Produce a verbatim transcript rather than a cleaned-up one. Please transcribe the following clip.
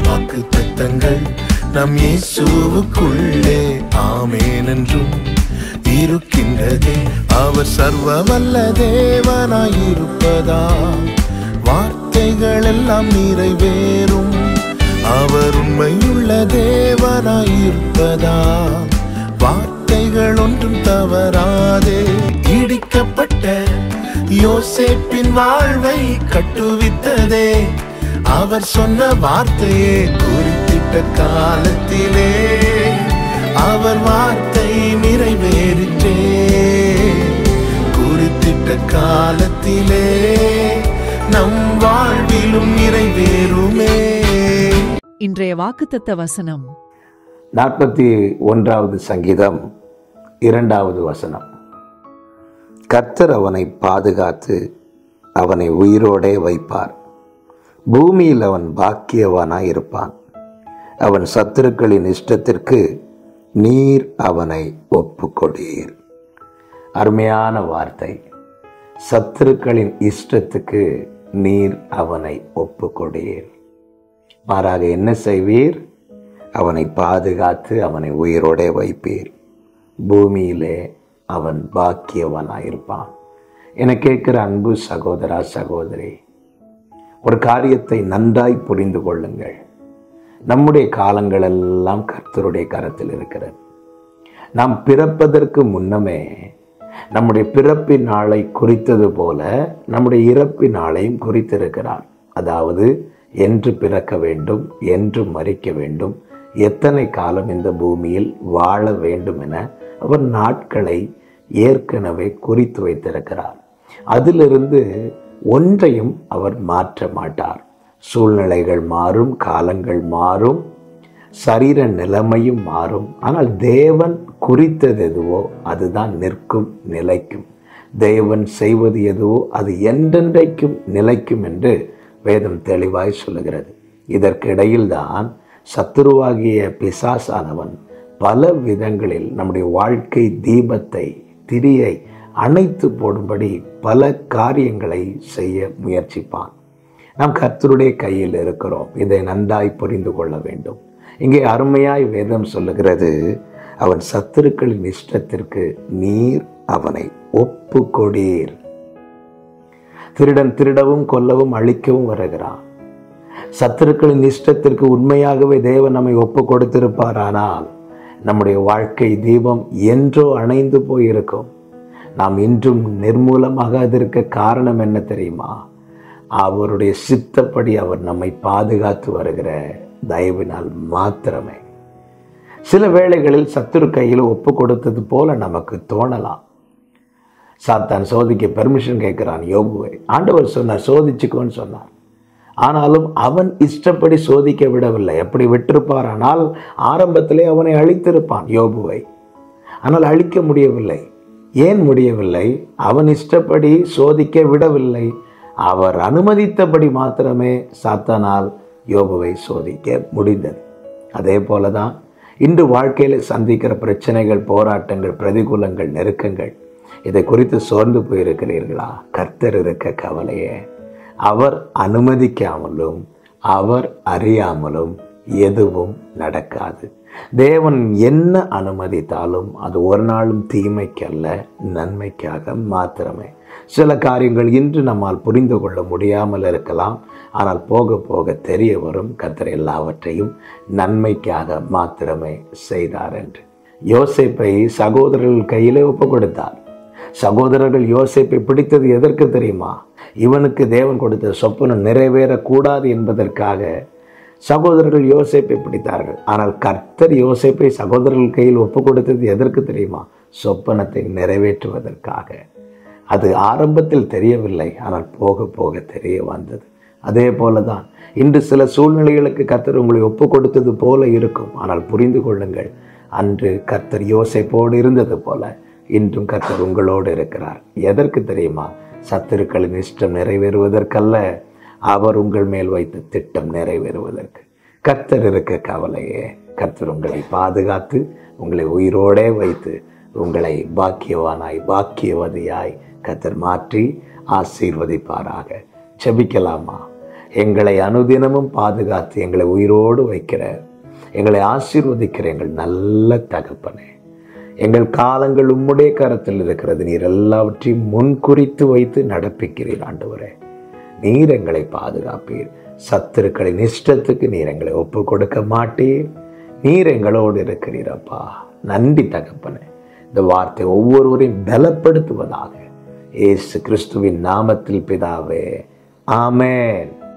வாக்கு தத்தங்கள் நம் இயேசுவுக்குள்ளே ஆமென் என்றும் இருக்கின்றதே. அவர் சர்வ வல்ல தேவனாயிருப்பதா வார்த்தைகள் எல்லாம் நிறைவேறும். அவர் உண்மையுள்ள தேவனாயிருப்பதா வார்த்தைகள் ஒன்றும் தவறாதே. இடிக்கப்பட்ட யோசேப்பின் வாழ்வை கட்டுவித்ததே அவர் சொன்ன வார்த்தையே. குறித்திட்ட காலத்திலே அவர் வார்த்தை நிறைவேறிற்றே. குறித்திட்ட காலத்திலே நம் வாழ்விலும் நிறைவேறுமே. இன்றைய வாக்குத்தத்த வசனம் நாற்பத்தி ஒன்றாவது சங்கீதம் இரண்டாவது வசனம். கர்த்தர் அவனை பாதுகாத்து அவனை உயிரோடே வைப்பார். பூமியில் அவன் பாக்கியவானாய் இருப்பான். அவன் சத்துருக்களின் இஷ்டத்திற்கு நீர் அவனை ஒப்புக்கொடீர். அருமையான வார்த்தை. சத்துருக்களின் இஷ்டத்துக்கு நீர் அவனை ஒப்புக்கொடீர். மாறாக என்ன செய்வீர்? அவனை பாதுகாத்து அவனை உயிரோடே வைப்பீர். பூமியிலே அவன் பாக்கியவனாயிருப்பான். என கேட்கிற அன்பு சகோதரா சகோதரி, ஒரு காரியத்தை நன்றாய் புரிந்து கொள்ளுங்கள். நம்முடைய காலங்கள் எல்லாம் கர்த்தருடைய கரத்தில் இருக்கிறது. நாம் பிறப்பதற்கு முன்னமே நம்முடைய பிறப்பின் நாளை குறித்தது போல நம்முடைய இறப்பின் நாளையும் குறித்திருக்கிறார். அதாவது என்று பிறக்க வேண்டும், என்று மரிக்க வேண்டும், எத்தனை காலம் இந்த பூமியில் வாழ வேண்டும் என அவர் நாட்களை ஏற்கனவே குறித்து வைத்திருக்கிறார். அதிலிருந்து ஒன்றையும் அவர் மாற்ற மாட்டார். சூழ்நிலைகள் மாறும், காலங்கள் மாறும், சரீர நிலைமையும் மாறும். ஆனால் தேவன் குறித்தது எதுவோ அதுதான் நிற்கும், நிலைக்கும். தேவன் செய்வது எதுவோ அது என்றென்றைக்கும் நிலைக்கும் என்று வேதம் தெளிவாய் சொல்லுகிறது. இதற்கிடையில்தான் சத்துருவாகிய பிசாசானவன் பல விதங்களில் நம்முடைய வாழ்க்கை தீபத்தை, திரியை அணைத்து போடும்படி பல காரியங்களை செய்ய முயற்சிப்பான். நாம் கர்த்தருடைய கையில் இருக்கிறோம். இதை நன்றாய் புரிந்து கொள்ள வேண்டும். இங்கே அருமையாய் வேதம் சொல்லுகிறது, அவன் சத்துருக்களின் இஷ்டத்திற்கு நீர் அவனை ஒப்பு கொடீர். திருடன் திருடவும் கொல்லவும் அழிக்கவும் வருகிறான். சத்துருக்களின் இஷ்டத்திற்கு உண்மையாகவே தேவன் நம்மை ஒப்பு கொடுத்திருப்பாரானால் நம்முடைய வாழ்க்கை தீபம் என்றோ அணைந்து போயிருக்கும். நாம் இன்றும் நிர்மூலமாக அதற்கு காரணம் என்ன தெரியுமா? அவருடைய சித்தப்படி அவர் நம்மை பாதுகாத்து வருகிற தயவினால் மாத்திரமே. சில வேளைகளில் சத்துரு கையில் ஒப்பு கொடுத்தது போல நமக்கு தோணலாம். சாத்தான் சோதிக்க பெர்மிஷன் கேட்கிறான் யோபுவை. ஆண்டவர் சொன்னார், சோதிச்சுக்கோன்னு சொன்னார். ஆனாலும் அவன் இஷ்டப்படி சோதிக்க விடவில்லை. எப்படி விட்டிருப்பார்? ஆனால் ஆரம்பத்திலே அவனை அழித்திருப்பான் யோபுவை. ஆனால் அழிக்க முடியவில்லை. ஏன் முடியவில்லை? அவன் இஷ்டப்படி சோதிக்க விடவில்லை. அவர் அனுமதித்தபடி மாத்திரமே சாத்தானால் யோபுவை சோதிக்க முடிந்தது. அதே போலதான் இன்று வாழ்க்கையில் சந்திக்கிற பிரச்சனைகள், போராட்டங்கள், பிரதிகூலங்கள், நெருக்கங்கள், இதை குறித்து சோர்ந்து போயிருக்கிறீர்களா? கர்த்தர் இருக்க கவலையே. அவர் அனுமதிக்காமலும் அவர் அறியாமலும் எதுவும் நடக்காது. தேவன் என்ன அனுமதித்தாலும் அது ஒரு நாளும் தீமைக்கல்ல, நன்மைக்காக மாத்திரமே. சில காரியங்கள் இன்று நம்மால் புரிந்து கொள்ள முடியாமல் இருக்கலாம். ஆனால் போக போக தெரிய வரும் கர்த்தர் எல்லாவற்றையும் நன்மைக்காக மாத்திரமே செய்தார் என்று. யோசேப்பை சகோதரர்கள் கையிலே ஒப்பு கொடுத்தார். சகோதரர்கள் யோசேப்பை பிடித்தது எதற்கு தெரியுமா? இவனுக்கு தேவன் கொடுத்த சொப்பனம் நிறைவேறக்கூடாது என்பதற்காக சகோதரர்கள் யோசேப்பை பிடித்தார்கள். ஆனால் கர்த்தர் யோசேப்பை சகோதரர்கள் கையில் ஒப்பு கொடுத்தது எதற்கு தெரியுமா? சொப்பனத்தை நிறைவேற்றுவதற்காக. அது ஆரம்பத்தில் தெரியவில்லை, ஆனால் போக போக தெரிய வந்தது. அதே போலதான் இன்று சில சூழ்நிலைகளுக்கு கர்த்தர் உங்களை ஒப்பு கொடுத்தது போல இருக்கும். ஆனால் புரிந்து கொள்ளுங்கள், அன்று கர்த்தர் யோசேப்போடு இருந்தது போல இன்றும் கர்த்தர் உங்களோடு இருக்கிறார். எதற்கு தெரியுமா? சத்துருக்களின் இஷ்டம் நிறைவேறுவதற்கல்ல, அவர் உங்கள் மேல் வைத்த திட்டம் நிறைவேறுவதற்கு. கர்த்தர் இருக்க கவலையே. கர்த்தர் உங்களை பாதுகாத்து உங்களை உயிரோடே வைத்து உங்களை பாக்கியவானாய் பாக்கியவதியாய் கர்த்தர் மாற்றி ஆசீர்வதிப்பாராக. ஜெபிக்கலாமா? எங்களை அனுதினமும் பாதுகாத்து எங்களை உயிரோடு வைக்கிற, எங்களை ஆசீர்வதிக்கிற எங்கள் நல்ல தகப்பனே, எங்கள் காலங்கள் உம்முடைய கரத்தில் இருக்கிறது. நீர் எல்லாவற்றையும் முன்குறித்து வைத்து நடப்பிக்கிறீர் ஆண்டவரே. நீர் எங்களை பாதுகாப்பீர். சத்துருக்களின் இஷ்டத்துக்கு நீர் எங்களை ஒப்பு கொடுக்க மாட்டீர். நீர் எங்களோடு இருக்கிறீரப்பா. நன்றி தகப்பனே. இந்த வார்த்தை ஒவ்வொருவரையும் பலப்படுத்துவதாக இயேசு கிறிஸ்துவின் நாமத்தில் பிதாவே, ஆமென்.